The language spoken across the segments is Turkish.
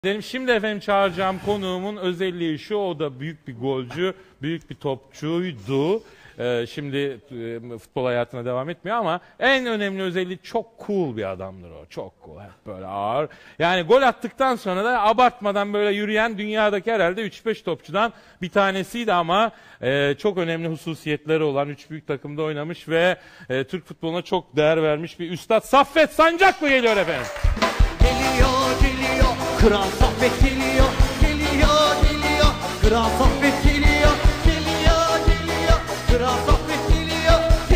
Dedim şimdi efendim çağıracağım konuğumun özelliği şu, o da büyük bir golcü, büyük bir topçuydu. Şimdi futbol hayatına devam etmiyor ama en önemli özelliği çok cool bir adamdır o. Çok cool, hep böyle ağır. Yani gol attıktan sonra da abartmadan böyle yürüyen dünyadaki herhalde 3-5 topçudan bir tanesiydi ama çok önemli hususiyetleri olan 3 büyük takımda oynamış ve Türk futboluna çok değer vermiş bir üstad Saffet Sancaklı geliyor efendim. Geliyor, Kral Saffet geliyor, geliyor, Kral Saffet geliyor, geliyor, Kral Saffet geliyor,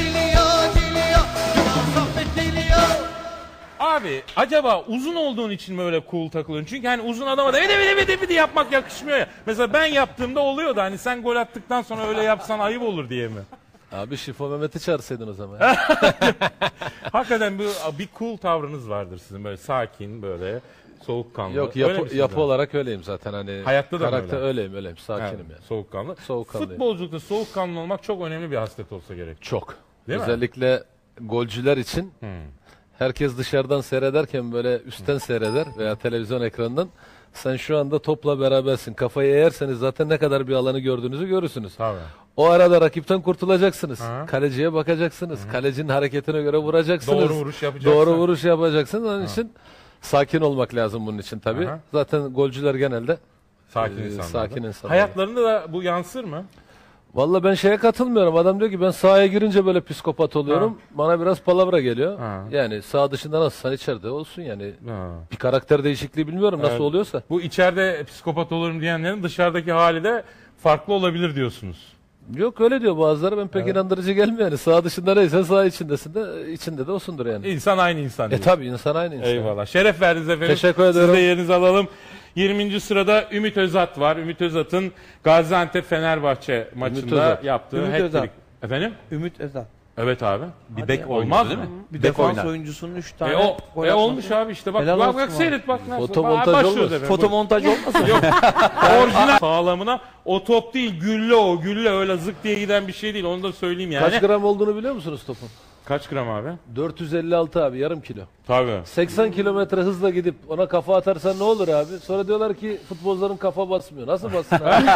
Kral Saffet geliyor. Abi acaba uzun olduğun için mi öyle cool takılıyorsun? Çünkü hani uzun adama da vidi yapmak yakışmıyor ya. Mesela ben yaptığımda oluyor da hani sen gol attıktan sonra öyle yapsan ayıp olur diye mi? Abi Şifo Mehmet'i çağırsaydın o zaman. Hakikaten bir cool tavrınız vardır sizin, böyle sakin, böyle soğukkanlı. Yok yapı olarak öyleyim zaten, hani hayatta da karakter öyle. öyleyim, sakinim Evet, yani. soğukkanlı. Soğukkanlıyım. Futbolculukta soğukkanlı olmak çok önemli bir haslet olsa gerek. Çok. Değil mi? Özellikle golcüler için herkes dışarıdan seyrederken böyle üstten seyreder veya televizyon ekranından. Sen şu anda topla berabersin. Kafayı eğerseniz zaten ne kadar bir alanı gördüğünüzü görürsünüz. Tabii. O arada rakipten kurtulacaksınız. Aha. Kaleciye bakacaksınız. Kalecinin hareketine göre vuracaksınız. Doğru vuruş yapacaksın. Doğru vuruş yapacaksınız. Onun için sakin olmak lazım bunun için tabii. Aha. Zaten golcüler genelde Sakin insanlar. sakin insanlar. Hayatlarında da bu yansır mı? Vallahi ben şeye katılmıyorum. Adam diyor ki ben sahaya girince böyle psikopat oluyorum. Bana biraz palavra geliyor. Ha. Yani sağ dışında nasılsan içeride olsun yani. Ha. Bir karakter değişikliği bilmiyorum nasıl Evet. oluyorsa. Bu içeride psikopat olurum diyenlerin dışarıdaki hali de farklı olabilir diyorsunuz. Yok öyle diyor bazıları, ben pek inandırıcı gelmiyor yani. Sağ dışında neyse sağ içindesin de içinde de olsundur yani. İnsan aynı insan diyor. Tabii insan aynı insan. Eyvallah. Şeref verdiniz efendim. Teşekkür ederim. Siz de yerinizi alalım. 20. sırada Ümit Özat var. Ümit Özat'ın Gaziantep-Fenerbahçe maçında Özat. yaptığı Ümit hat-trick. Özat. Efendim? Ümit Özat. Evet abi. Bir Hadi bek ya. olmaz mı? Bir Bek defans oynar. oyuncusunun 3 tane gol atması. Olmuş abi işte bak. Helal Bak olsun seyret bak. Nasıl. Fotomontaj Başlıyoruz olmaz. efendim. Fotomontaj olmasın? Yok. Orijinal sağlamına o top değil, gülle o. Gülle öyle zık diye giden bir şey değil. Onu da söyleyeyim yani. Kaç gram olduğunu biliyor musunuz topun? Kaç gram abi? 456 abi, yarım kilo. Tabii. 80 kilometre hızla gidip ona kafa atarsan ne olur abi? Sonra diyorlar ki futbolcuların kafa basmıyor. Nasıl bassın abi?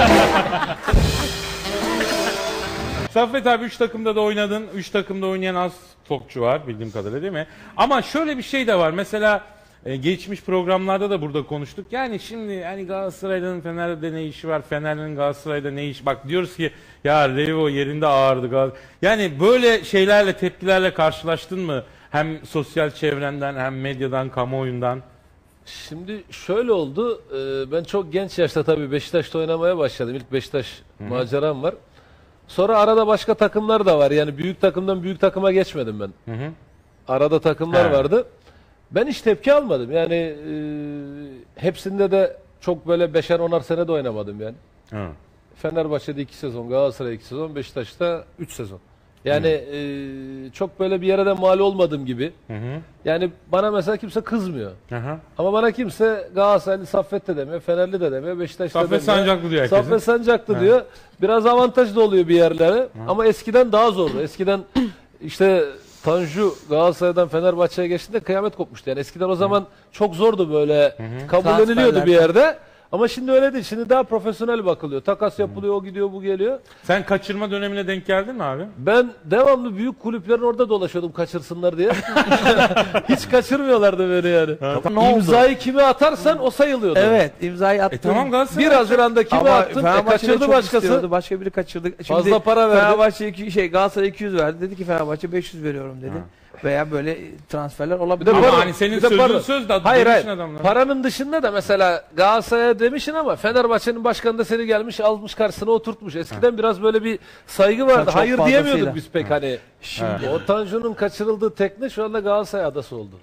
Saffet abi 3 takımda da oynadın. 3 takımda oynayan az topçu var bildiğim kadarıyla, değil mi? Ama şöyle bir şey de var. Mesela geçmiş programlarda da burada konuştuk. Yani şimdi hani Galatasaray'ın Fener'de ne işi var? Fener'in Galatasaray'da ne işi? Bak diyoruz ki ya Revo yerinde ağırdı. Yani böyle şeylerle, tepkilerle karşılaştın mı? Hem sosyal çevrenden hem medyadan, kamuoyundan. Şimdi şöyle oldu. Ben çok genç yaşta tabii Beşiktaş'ta oynamaya başladım. İlk Beşiktaş maceram var. Sonra arada başka takımlar da var. Yani büyük takımdan büyük takıma geçmedim ben. Arada takımlar vardı. Ben hiç tepki almadım. Yani hepsinde de çok böyle 5'er 10'ar sene de oynamadım yani. Hı. Fenerbahçe'de 2 sezon, Galatasaray'da 2 sezon, Beşiktaş'ta 3 sezon. Yani çok böyle bir yere de mal olmadım gibi. Yani bana mesela kimse kızmıyor. Aha. Ama bana kimse Galatasaraylı Saffet de demiyor, Fenerli de demiyor, Beşiktaşlı da demiyor. Saffet Sancaklı diyor herkesin. Saffet Sancaklı diyor. Biraz avantaj da oluyor bir yerlere. Ama eskiden daha zordu. Eskiden işte Tanju Galatasaray'dan Fenerbahçe'ye geçtiğinde kıyamet kopmuştu. Yani eskiden o zaman çok zordu böyle. Kabulleniliyordu Transferler. bir yerde. Ama şimdi öyle değil. Şimdi daha profesyonel bakılıyor. Takas yapılıyor, o gidiyor, bu geliyor. Sen kaçırma dönemine denk geldin mi abi? Ben devamlı büyük kulüplerin orada dolaşıyordum kaçırsınlar diye. Hiç kaçırmıyorlardı beni yani. Ne oldu? İmzayı kime atarsan o sayılıyordu. Evet, imzayı attım. Tamam Galatasaray. 1 Haziran'da kime Ama attın? Fenerbahçe de Kaçırdı çok başkası. istiyordu, başka biri kaçırdı. Şimdi Fazla para verdi. Fenerbahçe Galatasaray 200 verdi. Dedi ki Fenerbahçe 500 veriyorum dedi. Veya böyle transferler olabilir. Bir de Ama pardon, hani senin bir de sözün pardon. söz de Hayır demişsin hayır. adamlara. Paranın dışında da mesela Galatasaray'a demişsin ama Fenerbahçe'nin başkanı da seni gelmiş almış karşısına oturtmuş. Eskiden biraz böyle bir saygı vardı. Çok Hayır fazlasıyla. diyemiyorduk biz pek hani. Şimdi o Tanju'nun kaçırıldığı tekne şu anda Galatasaray adası oldu.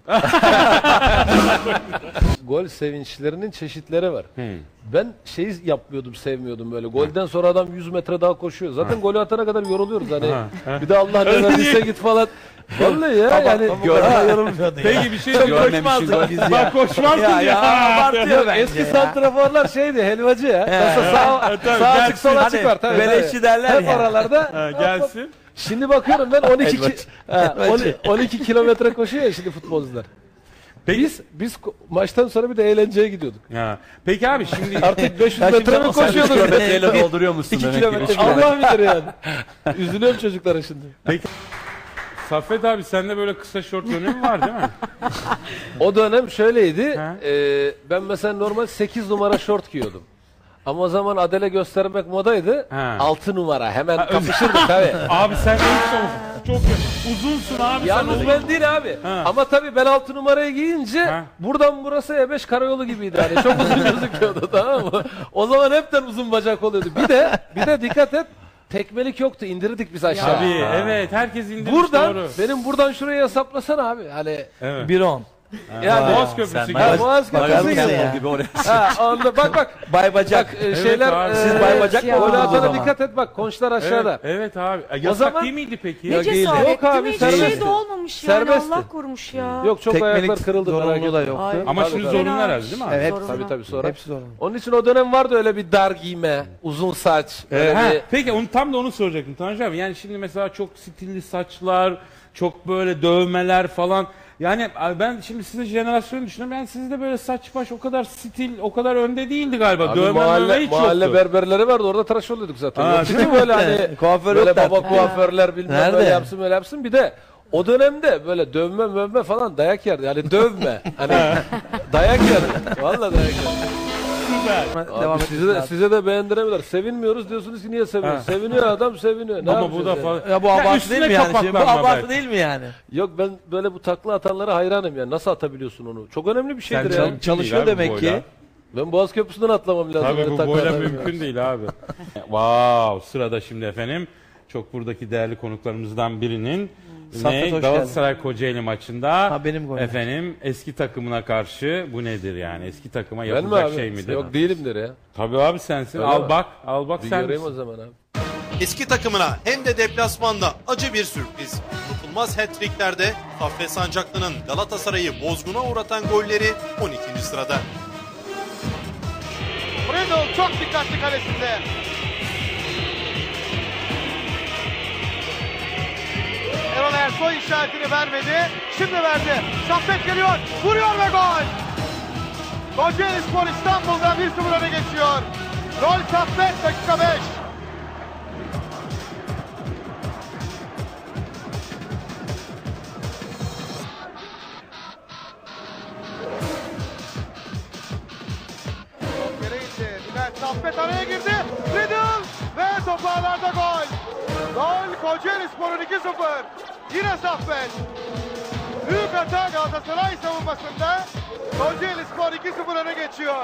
Gol sevinçlerinin çeşitleri var. Ben şeyi yapmıyordum, sevmiyordum böyle. Golden sonra adam 100 metre daha koşuyor. Zaten golü atana kadar yoruluyoruz hani. Bir de Allah ne verdiyse git falan. Vallahi ya yani. yorulmuyordu Peki bir şey Görmemişiz biz ya. Bak koşmazdın ya. Abartıyor bence Eski ya. santraforlar şeydi, helvacı ya. Nasıl sağ tabii, açık gelsin. sola Hani çıkar tabii. beleşçi derler Hep ya. oralarda. Ha, gelsin. Şimdi bakıyorum ben 12 kilometre koşuyor ya şimdi futbolcular. Peki, Biz maçtan sonra bir de eğlenceye gidiyorduk. ha. Peki abi şimdi Artık 500 Ya metre şimdi mi sen koşuyorduk? Kilometreyle dolduruyormuşsun 2 demek ki. kilometre. Allah bilir yani. Üzülüyorum çocuklara şimdi. Saffet abi sende böyle kısa şort dönemi var değil mi? O dönem şöyleydi. Ha? Ben mesela normal 8 numara şort giyiyordum. Ama o zaman Adele göstermek modaydı. Ha. 6 numara. Hemen kapışırdık tabii. Abi sen de hiç çok uzunsun abi. Yalnız sen ben değil abi. Ha. Ama tabii ben 6 numarayı giyince Ha. buradan burası E5 karayolu gibiydi yani. Çok uzun gözüküyordu, tamam mı? O zaman hepten uzun bacak oluyordu. Bir de dikkat et. Tekmelik yoktu. İndirdik biz aşağı. Tabii evet herkes indirmiş Buradan doğru. benim buradan şuraya hesaplasana abi. Hani Evet. 1-10. yani Boğaz Köprüsü Sen gibi. Ha, Boğaz Bakar Köprüsü mısın gibi. ya? gibi oraya. Ha, onda bak. Bay Bacak. Bak şeyler abi. Siz bay bacak mı gol oldunuz o atana zaman? dikkat et bak, konçlar aşağıda. Evet abi. Yasak zaman- değil miydi peki? Ne Yok, değildi. cesaretti Yok abi, mi? Hiç serbestti. şey de olmamış yani. Serbestti. Allah korumuş ya. Yok çok Tekmelik ayaklar kırıldı, merak zorunlu da etme. yoktu. Ay. Ama Tabii, şimdi tabii. zorunlu Fena. herhalde değil mi abi? Evet. Zorunlu. Tabii sonra. Hepsi zorunlu. Onun için o dönem vardı öyle bir dar giyme, uzun saç. Böyle Ha, bir... peki tam da onu soracaktım Tanju abi. Yani şimdi mesela çok stilli saçlar, çok böyle dövmeler falan. Yani abi ben şimdi sizin jenerasyonu düşünüyorum. Yani sizde böyle saç baş o kadar stil, o kadar önde değildi galiba. Abi Dövme mahalle, hiç mahalle yoktu. berberleri vardı, orada tıraş oluyorduk zaten. Ha, Yok değil mi böyle hani Kuaför böyle yoktu baba artık. kuaförler bilmem Nerede? böyle yapsın böyle yapsın. Bir de o dönemde böyle dövme falan dayak yerdi. Yani dövme. Hani dayak yerdi. Vallahi dayak yerdi. Devam Abi size de beğendiremiyorlar. Sevinmiyoruz diyorsunuz ki niye seviniyoruz? Ha. Seviniyor adam, seviniyor. Ne Ama yapacağız bu da yani? falan. Ya bu abartı üstüne değil mi yani? Şimdi? Bu kapaklanma abartı belki. değil mi yani? Yok, ben böyle bu takla atanlara hayranım yani. Nasıl atabiliyorsun onu? Çok önemli bir şeydir Sen ya. Mümkün Çalışıyor değil abi demek bu ki. boyla. Ben Boğaz Köprüsü'nden atlamam lazım. Tabii böyle bu takla boyla atamıyorum. mümkün değil abi. Wow, sırada şimdi efendim çok buradaki değerli konuklarımızdan birinin Saffet, hoş Galatasaray Kocaeli maçında Ha, benim golüm. efendim eski takımına karşı bu nedir yani? Eski takıma Ben mi yapılacak abi? şey midir? Yok değilimdir ya. Tabii abi sensin. Öyle Al mi? bak, al bak Bir sen. göreyim o misin? zaman abi. Eski takımına hem de deplasmanda acı bir sürpriz. Unutulmaz hat-tricklerde Saffet Sancaklı'nın Galatasaray'ı bozguna uğratan golleri 12. sırada. Bredel çok dikkatli kalesinde. Erol Ersoy işaretini vermedi. Şimdi verdi. Saffet geliyor. Vuruyor ve gol. Kocaeli Spor İstanbul'dan 1-0 öne geçiyor. Gol Saffet, dakika 5. Yere indi. Bülent Saffet araya girdi. Bredel ve topağlarda gol. Gol Kocaeli Spor'un 2-0. Yine Saffet. Büyük hata Galatasaray savunmasında. Kocaeli Spor 2-0 öne geçiyor.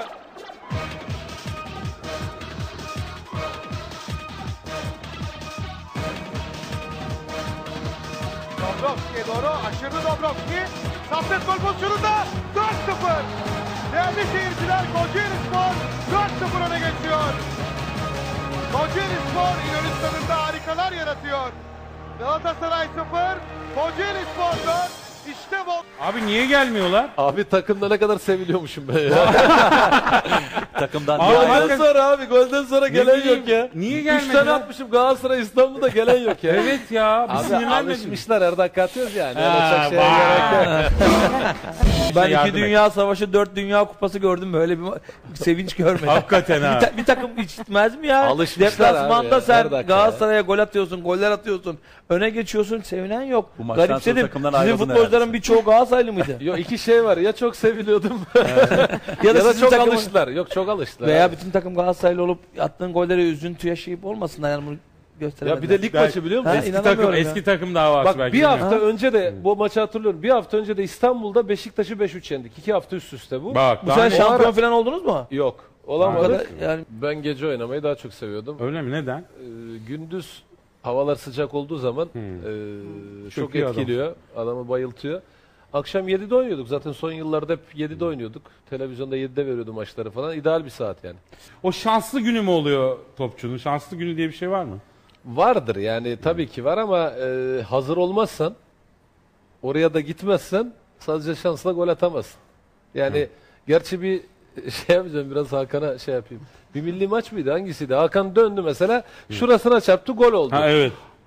Dobrovski'ye doğru aşırı Dobrovski. Saffet gol pozisyonunda 4-0. Değerli seyirciler, Kocaeli Spor 4-0 öne geçiyor. Kocaeli Spor İnönü Stadı'nda harikalar yaratıyor. Galatasaray 0, Kocaeli Spor 4. İşte bu. Abi niye gelmiyorlar? Abi takımda ne kadar seviliyormuşum ben ya. Takımdan Abi, bir Golden hakikaten- sonra abi, golden sonra gelen bileyim, yok ya. niye 3 tane gelmediler? atmışım Galatasaray İstanbul'da, gelen yok ya. Evet ya. Biz Abi sinirlenmedik. alışmışlar, her dakika atıyoruz yani. Ha, Öyle çok şeye vay. gerek yok. Ben yardım 2 et. Dünya Savaşı, 4 Dünya Kupası gördüm. Böyle bir sevinç görmedim. Hakikaten ha. Bir takım hiç gitmez mi ya? Alışmışlar Deplasmanda abi ya, sen her dakika Galatasaray'a gol atıyorsun, goller atıyorsun. Öne geçiyorsun, sevinen yok. Bu maçtan sonra Garipsedim. takımdan Sizin ayrıldın futbolcuların herhalde. birçoğu Galatasaraylı mıydı? Yok, iki şey var, ya çok seviliyordum Ya da ya da sizin çok takımın- alıştılar. Yok, çok alıştılar. Veya abi. bütün takım Galatasaraylı olup attığın gollere üzüntü yaşayıp olmasınlar yani bunu gösteremediler. Ya bir de lig Belki- maçı biliyor musun? Ha, Eski inanamıyorum takım, ya. eski takım davası Bak belki. bir bilmiyorum. hafta önce de bu maçı hatırlıyorum. Bir hafta önce de İstanbul'da Beşiktaş'ı 5-3 yendik. 2 hafta üst üste bu. Bak Bu daha sene ne- şampiyon falan oldunuz mu? Yok. Bu Olamadık. kadar yani Ben gece oynamayı daha çok seviyordum. Öyle mi? Neden? Gündüz havalar sıcak olduğu zaman çok Çöküyor adam. etkiliyor. Adamı bayıltıyor. Akşam 7'de oynuyorduk. Zaten son yıllarda hep 7'de oynuyorduk. Televizyonda 7'de veriyordu maçları falan. İdeal bir saat yani. O şanslı günü mü oluyor topçunun? Şanslı günü diye bir şey var mı? Vardır yani, tabii ki var ama hazır olmazsan, oraya da gitmezsen sadece şansla gol atamazsın. Yani gerçi bir şey yapacağım, biraz Hakan'a şey yapayım. Bir milli maç mıydı, hangisiydi? Hakan döndü mesela, şurasına çarptı, gol oldu. Ha evet.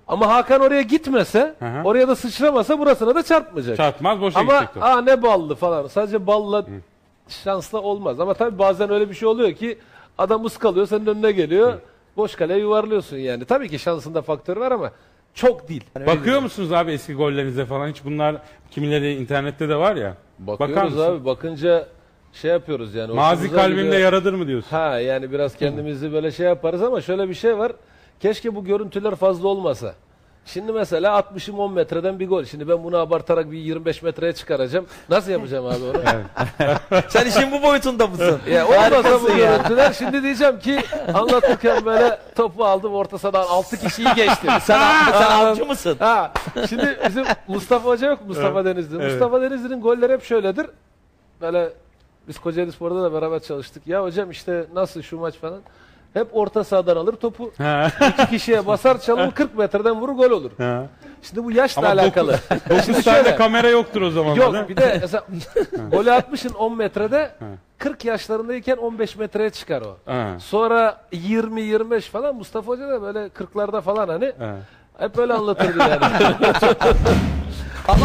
Ama Hakan oraya gitmese, Hı hı. oraya da sıçramasa burasına da çarpmayacak. Çarpmaz, boşa Ama gidecek top. ne ballı falan. Sadece balla şansla olmaz. Ama tabii bazen öyle bir şey oluyor ki adam ıskalıyor, senin önüne geliyor. Boş kaleye yuvarlıyorsun yani. Tabii ki şansında faktör var ama çok değil. Bakıyor musunuz abi eski gollerinize falan? Hiç bunlar kimileri internette de var ya. Bakar Bakıyoruz mısın? abi. Bakınca şey yapıyoruz yani. Mazi hoşumuza kalbimde gidiyor. yaradır mı diyorsun? Ha yani biraz kendimizi böyle şey yaparız ama şöyle bir şey var. Keşke bu görüntüler fazla olmasa. Şimdi mesela 60'ım 10 metreden bir gol. Şimdi ben bunu abartarak bir 25 metreye çıkaracağım. Nasıl yapacağım abi onu? Sen işin bu boyutunda mısın? Ya olmasa bu Harikasın ya. görüntüler. Şimdi diyeceğim ki anlatırken böyle topu aldım orta sahadan 6 kişiyi geçtim. Sen avcı mısın? Ha, şimdi bizim Mustafa Hoca yok mu? Mustafa Denizli. Evet. Mustafa Denizli'nin golleri hep şöyledir. Böyle biz Kocaeli Spor'da da beraber çalıştık. Ya hocam işte nasıl şu maç falan. Hep orta sahadan alır topu. Ha. 2 kişiye basar çalımı 40 metreden vurur gol olur. Ha. Şimdi bu yaşla Ama alakalı. 9 Şimdi tane şöyle. kamera yoktur o zaman. Yok bir de mesela golü atmışın 10 metrede 40 yaşlarındayken 15 metreye çıkar o. Ha. Sonra 20-25 falan Mustafa Hoca da böyle 40'larda falan hani Ha. hep böyle anlatırdı yani. Ama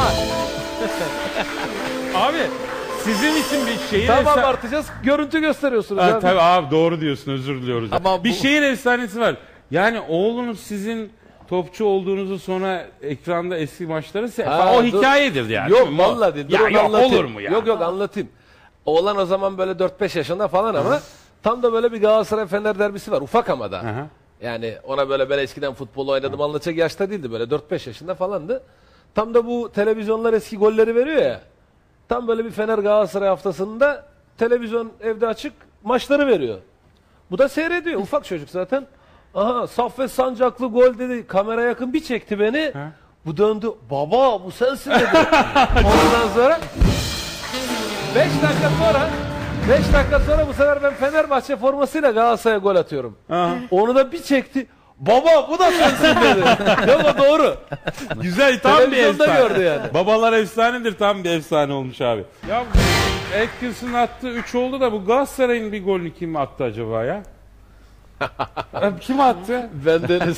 Abi sizin için bir şehir Tamam efsa- abartacağız. Görüntü gösteriyorsunuz Ha, abi. tabii abi doğru diyorsun, özür diliyoruz. Ama bir bu- şehir efsanesi var. Yani oğlunuz sizin topçu olduğunuzu sonra ekranda eski maçları Ha, o dur. hikayedir yani. Yok değil mi? vallahi değil. Dur Ya onu yok anlatayım. olur mu ya? Yok anlatayım. Oğlan o zaman böyle 4-5 yaşında falan ama tam da böyle bir Galatasaray Fener derbisi var. Ufak ama da. Hı hı. Yani ona böyle eskiden futbol oynadım anlatacak yaşta değildi böyle 4-5 yaşında falandı. Tam da bu televizyonlar eski golleri veriyor ya. Tam böyle bir Fener Galatasaray haftasında televizyon evde açık maçları veriyor. Bu da seyrediyor. Ufak çocuk zaten. Aha Saffet Sancaklı gol dedi. Kamera yakın bir çekti beni. Bu döndü. Baba bu sensin dedi. Ondan sonra 5 dakika sonra bu sefer ben Fenerbahçe formasıyla Galatasaray'a gol atıyorum. Aha. Onu da bir çekti. Baba bu da sensin dedi. Yok o doğru. Güzel, tam bir Televizyonda efsane. gördü yani. Babalar efsanedir, tam bir efsane olmuş abi. Ya Atkins'ın attığı 3 oldu da bu Galatasaray'ın bir golünü kim attı acaba ya? Kim attı? Ben Deniz.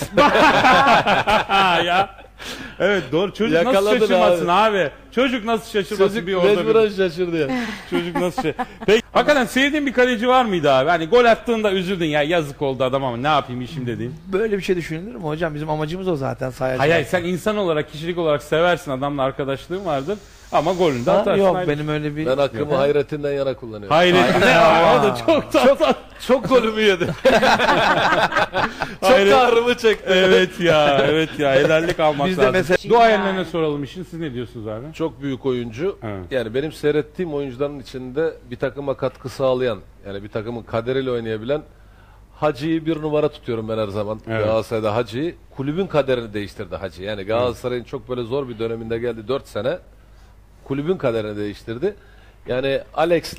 Ha ya. Evet doğru. Çocuk nasıl Yakaladın şaşırmasın abi. Çocuk nasıl şaşırmasın Çocuk bir orada mecburen bir. şaşırdı ya. Çocuk nasıl şey. Peki hakikaten sevdiğin bir kaleci var mıydı abi? Hani gol attığında üzüldün ya, yazık oldu adam ama ne yapayım işim dediğin. böyle bir şey düşünülür mü hocam? Bizim amacımız o zaten sahaya. Hayır sen insan olarak, kişilik olarak seversin, adamla arkadaşlığın vardır ama golünü de atarsın. Yok ayrı. benim öyle bir... Ben hakkımı Hayrettin'den yana kullanıyorum. Hayrettin ne ama o da çok tatlı. Çok golümü yedi. Çok Hayret- kahrımı çekti. Evet ya, evet ya, helallik almak Biz de lazım. mesela- Duayenlerine soralım işin, siz ne diyorsunuz abi? Çok büyük oyuncu. Evet. Yani benim seyrettiğim oyuncuların içinde bir takıma katkı sağlayan, yani bir takımın kaderiyle oynayabilen Hacı'yı bir numara tutuyorum ben her zaman. Evet. Galatasaray'da Hacı'yı. Kulübün kaderini değiştirdi Hacı. Yani Galatasaray'ın çok böyle zor bir döneminde geldi 4 sene. Kulübün kaderini değiştirdi. Yani Alex'le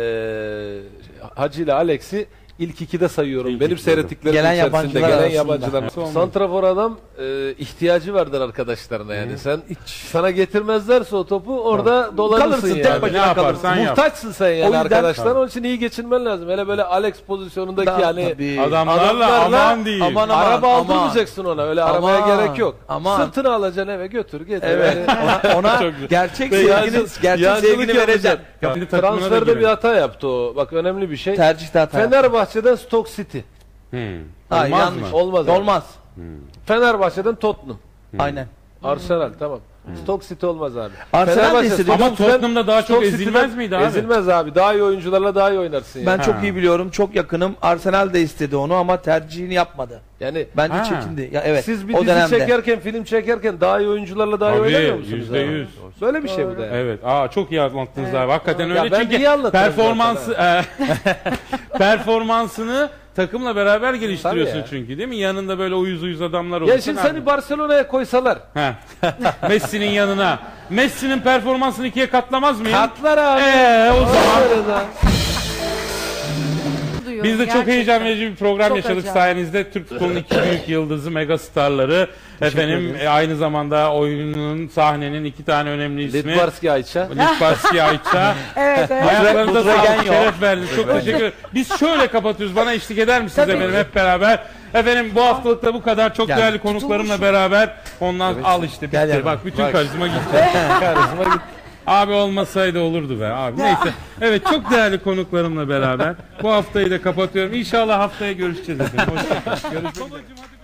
Hacı ile Alex'i ilk 2'de sayıyorum. İlk Benim ikide. seyrettiklerim Gelen içerisinde yabancılar gelen arasında. yabancılar. Evet. Santrafor adam ihtiyacı vardır arkadaşlarına yani. Sen sana getirmezlerse o topu orada dolanırsın Kalırsın, yani. tek başına Ne yaparsan kalırsın. yap. Muhtaçsın sen O yani yüzden- arkadaşlar. Onun için iyi geçinmen lazım. Hele böyle Alex pozisyonundaki Daha yani tabii. Adamlarla aman diyeyim. aman, araba aman. aldırmayacaksın ona. Öyle arabaya Aman, gerek yok. aman. Sırtını alacaksın eve götür getir. Evet. Yani Ona Çok güzel. gerçek Yancı- sevgini, gerçek yancılık sevgini vereceksin. yapacaksın. Kendi takımına da Transferde bir girelim. hata yaptı o. Bak önemli bir şey. Tercihte hata. Fenerbahçe'den Stoke City. Ha, Olmaz yanlış. mı? Olmaz. abi. Olmaz. Fenerbahçe'den Tottenham. Aynen. Arsenal tamam. Stoke City olmaz abi. Arsenal Fenerbahçe- de istedi. Ama Stoke Tottenham'da daha çok Stoke ezilmez City'den- miydi abi? Ezilmez abi. Daha iyi oyuncularla daha iyi oynarsın Ben yani. çok iyi biliyorum. Çok yakınım. Arsenal de istedi onu ama tercihini yapmadı. Yani Bence Ha. çekindi. Ya evet. siz bir o dizi dönemde. çekerken, film çekerken daha iyi oyuncularla daha iyi Tabii, oynamıyor musunuz? %100. abi? Böyle bir şey bu da yani. Evet. Çok iyi anlattınız abi. Hakikaten Ya öyle ben çünkü iyi anlatıyorum performansı performansını takımla beraber geliştiriyorsun Tabii ya. çünkü değil mi? Yanında böyle uyuz adamlar olursa. Ya şimdi seni Barcelona'ya koysalar. Heh. Messi'nin yanına. Messi'nin performansını ikiye katlamaz mıyım? Katlar abi. O zaman Öyle de. duyuyorum. biz de çok gerçekten. heyecan verici bir program Çok yaşadık acayip. sayenizde. Türk futbolunun iki büyük yıldızı, mega starları. Efendim aynı zamanda oyunun, sahnenin iki tane önemli ismi. Litbarski Ayça. Litbarski Ayça. Evet evet. Ayaklarınıza Budragen sağlık, yok. şeref verdiniz. Çok teşekkür ederim. Biz şöyle kapatıyoruz. Bana eşlik eder misiniz Tabii. efendim hep beraber? Efendim bu haftalık da bu kadar. Çok Gel. değerli konuklarımla beraber. Ondan al işte bitti. Gel yanıma. Bak bütün karizma gitti. Karizma gitti. Abi olmasaydı olurdu be abi. Neyse. Evet çok değerli konuklarımla beraber bu haftayı da kapatıyorum. İnşallah haftaya görüşeceğiz efendim. Hoşçakalın. Görüşmek üzere.